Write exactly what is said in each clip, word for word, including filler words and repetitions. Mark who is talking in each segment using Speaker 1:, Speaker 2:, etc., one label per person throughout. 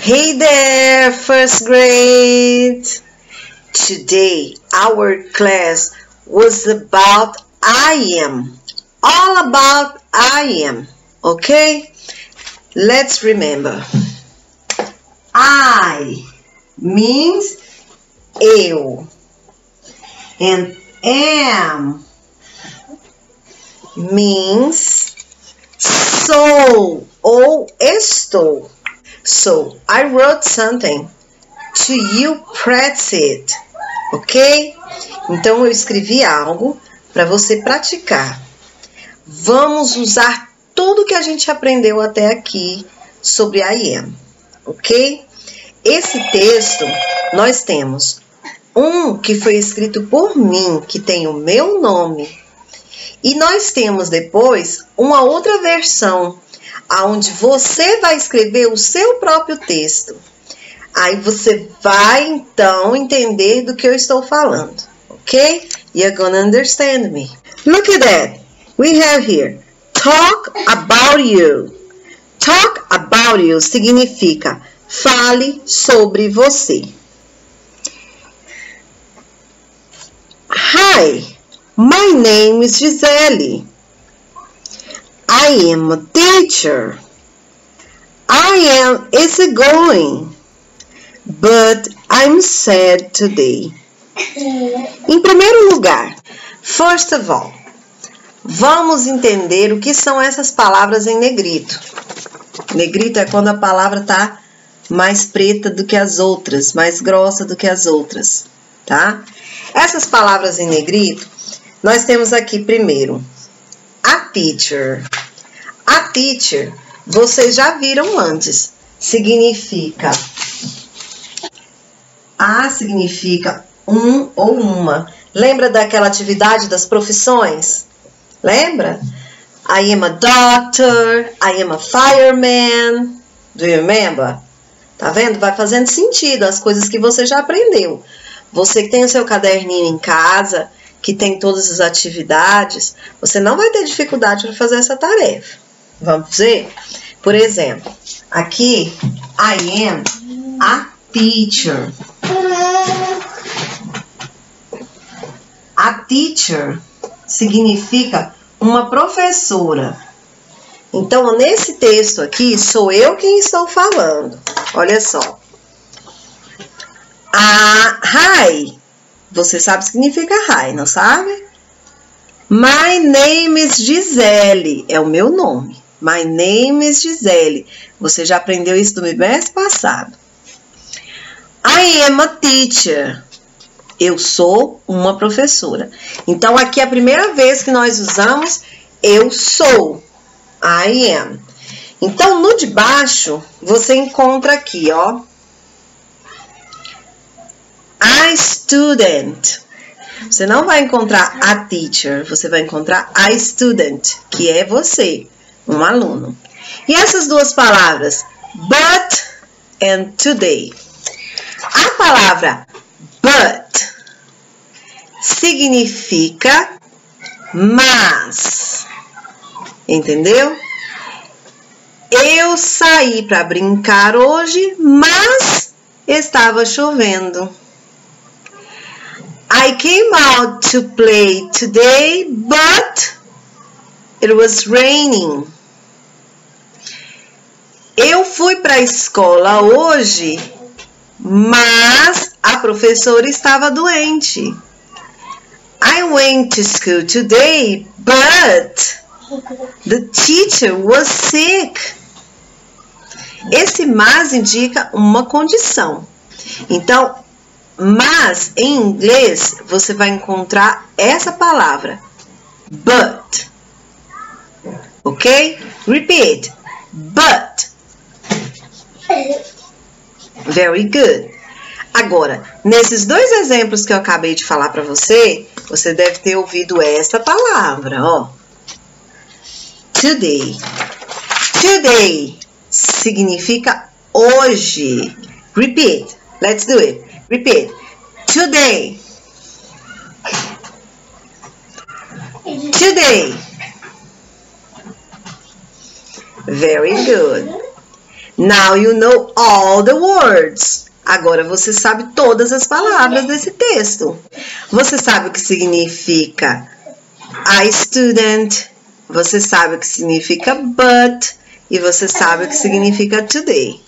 Speaker 1: Hey there, first grade! Today, our class was about I am. All about I am, okay? Let's remember. I means eu. And am means sou ou estou. So, I wrote something to you practice it, ok? Então, eu escrevi algo para você praticar. Vamos usar tudo que a gente aprendeu até aqui sobre I am, ok? Esse texto, nós temos um que foi escrito por mim, que tem o meu nome. E nós temos depois uma outra versão, onde você vai escrever o seu próprio texto. Aí você vai, então, entender do que eu estou falando. Ok? You're gonna understand me. Look at that. We have here, talk about you. Talk about you significa fale sobre você. Hi, my name is Gisele. I am a teacher. I am easygoing, but I'm sad today. Em primeiro lugar, first of all, vamos entender o que são essas palavras em negrito. Negrito é quando a palavra está mais preta do que as outras, mais grossa do que as outras, tá? Essas palavras em negrito, nós temos aqui primeiro a teacher. A teacher, vocês já viram antes, significa a significa um ou uma. Lembra daquela atividade das profissões? Lembra? I am a doctor, I am a fireman. Do you remember? Tá vendo? Vai fazendo sentido as coisas que você já aprendeu. Você que tem o seu caderninho em casa, que tem todas as atividades, você não vai ter dificuldade para fazer essa tarefa. Vamos ver? Por exemplo, aqui, I am a teacher. A teacher significa uma professora. Então, nesse texto aqui, sou eu quem estou falando. Olha só. A hi. Você sabe o que significa hi, não sabe? My name is Gisele. É o meu nome. My name is Gisele. Você já aprendeu isso do mês passado. I am a teacher. Eu sou uma professora. Então, aqui é a primeira vez que nós usamos eu sou. I am. Então, no de baixo, você encontra aqui, ó. A student. Você não vai encontrar a teacher, você vai encontrar a student, que é você, um aluno. E essas duas palavras, but and today. A palavra but significa mas. Entendeu? Eu saí para brincar hoje, mas estava chovendo. I came out to play today, but it was raining. Eu fui para a escola hoje, mas a professora estava doente. I went to school today, but the teacher was sick. Esse mas indica uma condição. Então, mas em inglês você vai encontrar essa palavra, but. Ok? Repeat. But. Very good. Agora, nesses dois exemplos que eu acabei de falar para você, você deve ter ouvido essa palavra, ó. Today. Today significa hoje. Repeat. Let's do it. Repeat. Today. Today. Very good. Now you know all the words. Agora você sabe todas as palavras desse texto. Você sabe o que significa a student, você sabe o que significa but, e você sabe o que significa today.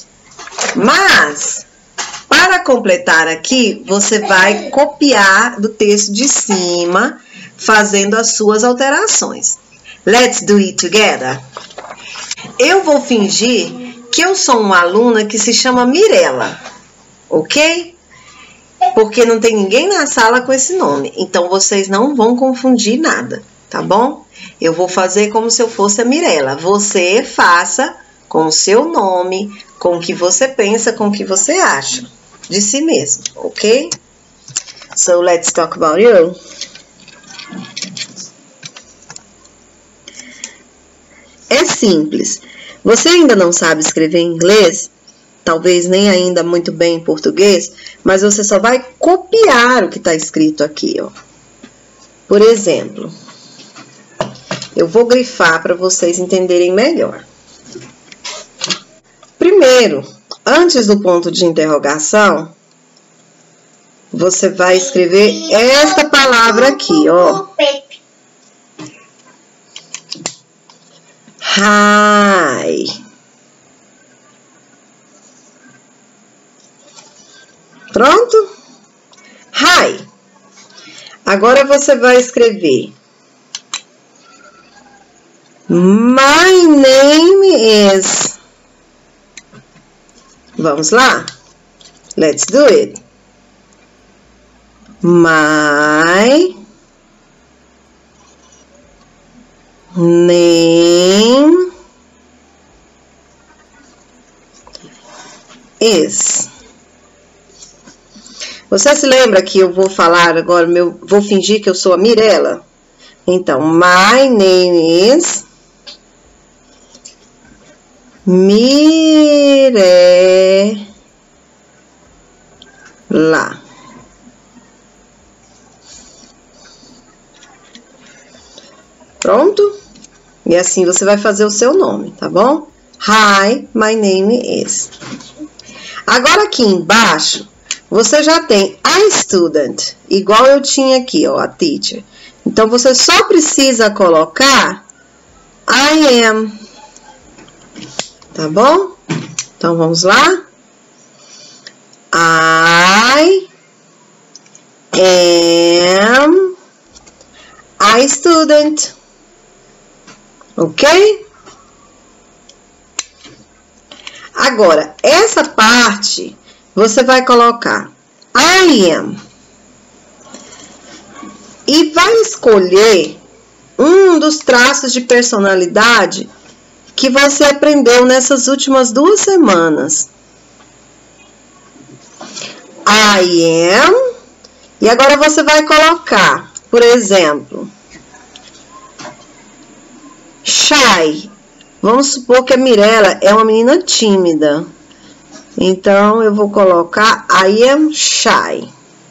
Speaker 1: Mas, para completar aqui, você vai copiar do texto de cima, fazendo as suas alterações. Let's do it together. Eu vou fingir que eu sou uma aluna que se chama Mirella, ok? Porque não tem ninguém na sala com esse nome, então vocês não vão confundir nada, tá bom? Eu vou fazer como se eu fosse a Mirella. Você faça com o seu nome, com o que você pensa, com o que você acha de si mesmo, ok? So, let's talk about you. É simples. Você ainda não sabe escrever em inglês? Talvez nem ainda muito bem em português, mas você só vai copiar o que está escrito aqui, ó. Por exemplo, eu vou grifar para vocês entenderem melhor. Primeiro, antes do ponto de interrogação, você vai escrever esta palavra aqui, ó. Hi. Pronto? Hi. Agora você vai escrever My name is. Vamos lá? Let's do it. My name is. Você se lembra que eu vou falar agora, meu, vou fingir que eu sou a Mirella? Então, my name is Mirella. Pronto? E assim você vai fazer o seu nome, tá bom? Hi, my name is. Agora aqui embaixo, você já tem a student, igual eu tinha aqui, ó, a teacher. Então, você só precisa colocar I am. Tá bom? Então, vamos lá. I am a student. Ok? Agora, essa parte, você vai colocar I am. E vai escolher um dos traços de personalidade que você aprendeu nessas últimas duas semanas. I am. E agora você vai colocar, por exemplo, shy. Vamos supor que a Mirella é uma menina tímida. Então, eu vou colocar I am shy.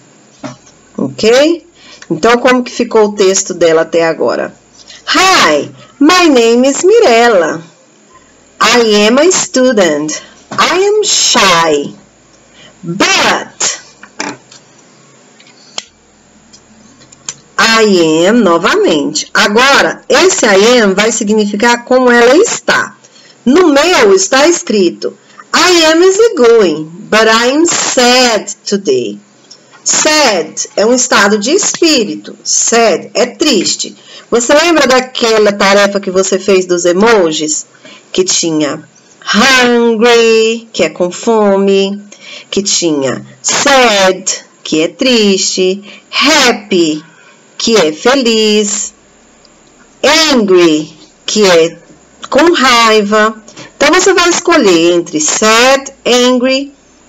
Speaker 1: Ok? Então, como que ficou o texto dela até agora? Hi, my name is Mirella. I am a student. I am shy. But I am novamente. Agora, esse I am vai significar como ela está. No meu está escrito I am easygoing, but I am sad today. Sad é um estado de espírito. Sad é triste. Você lembra daquela tarefa que você fez dos emojis? Que tinha hungry, que é com fome. Que tinha sad, que é triste. Happy, que é feliz. Angry, que é com raiva. Então, você vai escolher entre sad, angry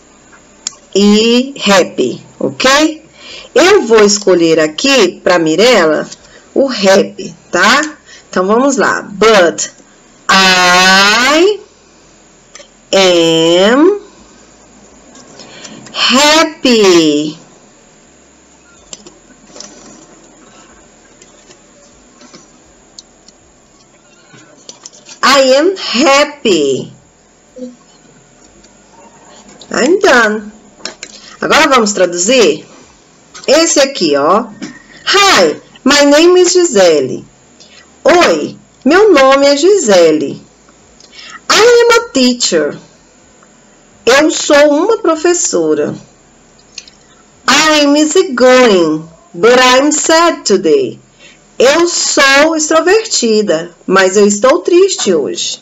Speaker 1: e happy, ok? Eu vou escolher aqui, para Mirella, o happy, tá? Então, vamos lá. But I am happy. I am happy. I'm done. Agora vamos traduzir? Esse aqui, ó. Hi, my name is Gisele. Oi, meu nome é Gisele. I am a teacher. Eu sou uma professora. I'm easygoing, but I'm sad today. Eu sou extrovertida, mas eu estou triste hoje.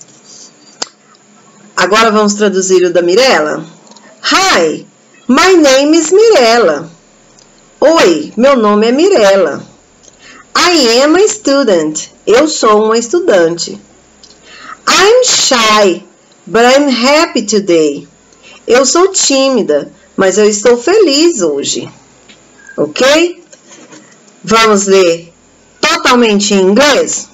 Speaker 1: Agora vamos traduzir o da Mirella? Hi, my name is Mirella. Oi, meu nome é Mirella. I am a student. Eu sou uma estudante. I'm shy, but I'm happy today. Eu sou tímida, mas eu estou feliz hoje. Ok? Vamos ler totalmente em inglês?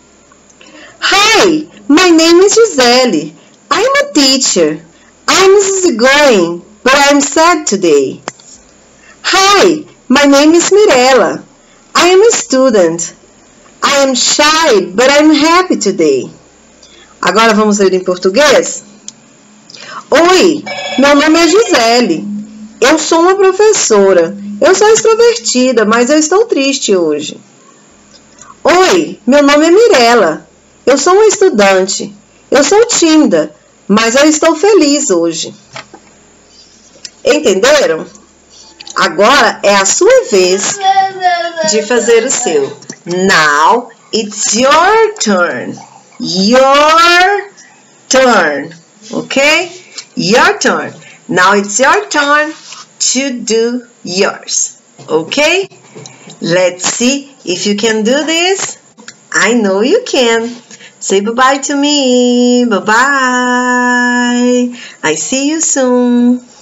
Speaker 1: Hi, my name is Gisele. I'm a teacher. I'm easygoing, but I'm sad today. Hi, my name is Mirella. I am a student. I am shy, but I'm happy today. Agora vamos ler em português? Oi, meu nome é Gisele. Eu sou uma professora. Eu sou extrovertida, mas eu estou triste hoje. Oi, meu nome é Mirella. Eu sou uma estudante. Eu sou tímida, mas eu estou feliz hoje. Entenderam? Agora é a sua vez de fazer o seu. Now it's your turn. Your turn. Okay? Your turn. Now it's your turn to do yours. Okay? Let's see if you can do this. I know you can. Say bye-bye to me. Bye-bye. I see you soon.